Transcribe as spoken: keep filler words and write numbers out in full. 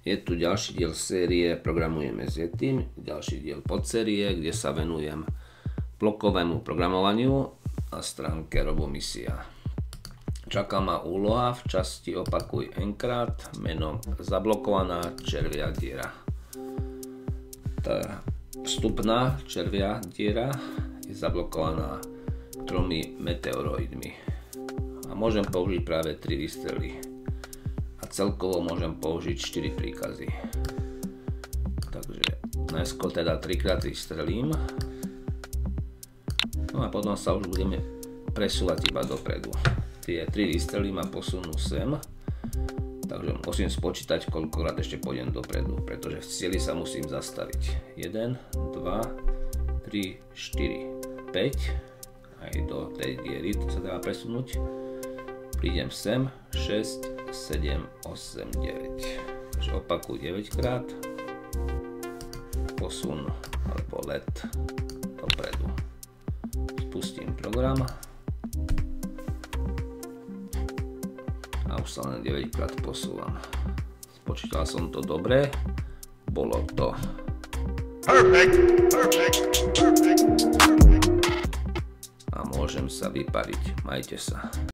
Je tu ďalší diel série Programujeme s Yetim, ďalší diel podsérie, kde sa venujem blokovému programovaniu na stránke Robomisia. Čaká ma úloha v časti Opakuj n-krát menom Zablokovaná červia diera. Tá vstupná červia diera je zablokovaná tromi meteoroidmi a môžem použiť práve tri výstrely. Celkovo môžem použiť štyri príkazy. Takže najskôr teda trikrát vystrelím. No a potom sa už budeme presúvať iba dopredu. Tie tri výstrely ma posunú sem. Takže musím spočítať, koľkokrát ešte pôjdem dopredu, pretože v cieli sa musím zastaviť. jeden, dva, tri, štyri, päť. Aj do tej diery to sa dá presunúť. Prídem sem, šesť, sedem, osem, deväť. Takže opakuj deväť krát. Posun alebo let dopredu. Spustím program. A už sa len deväť krát posúvam. Spočítal som to dobre. Bolo to. Perfect, perfect, perfect, perfect. A môžem sa vypariť. Majte sa.